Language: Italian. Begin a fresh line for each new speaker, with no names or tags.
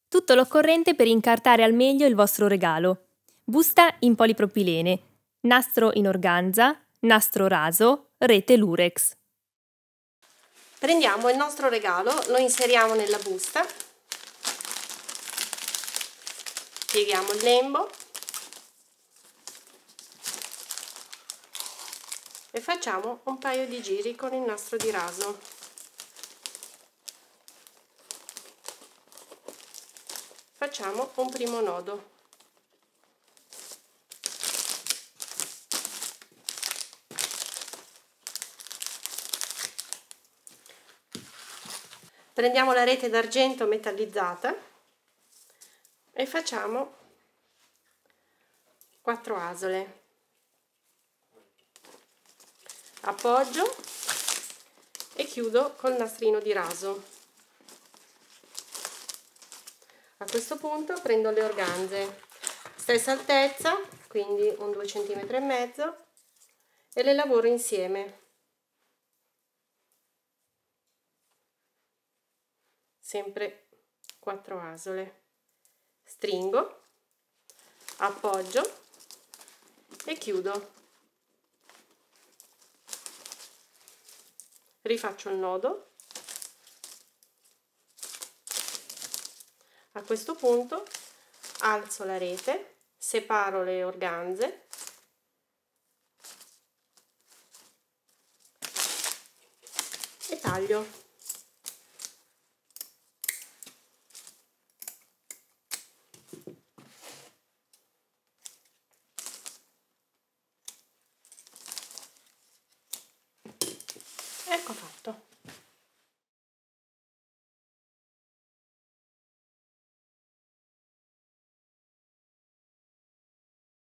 Tutto l'occorrente per incartare al meglio il vostro regalo. Busta in polipropilene, nastro in organza, nastro raso, rete lurex.
Prendiamo il nostro regalo, lo inseriamo nella busta, pieghiamo il lembo e facciamo un paio di giri con il nastro di raso. Facciamo un primo nodo. Prendiamo la rete d'argento metallizzata e facciamo 4 asole. Appoggio e chiudo col nastrino di raso. A questo punto prendo le organze, stessa altezza, quindi un 2,5 cm, e le lavoro insieme. Sempre 4 asole. Stringo, appoggio e chiudo. Rifaccio il nodo. A questo punto alzo la rete, separo le organze e taglio.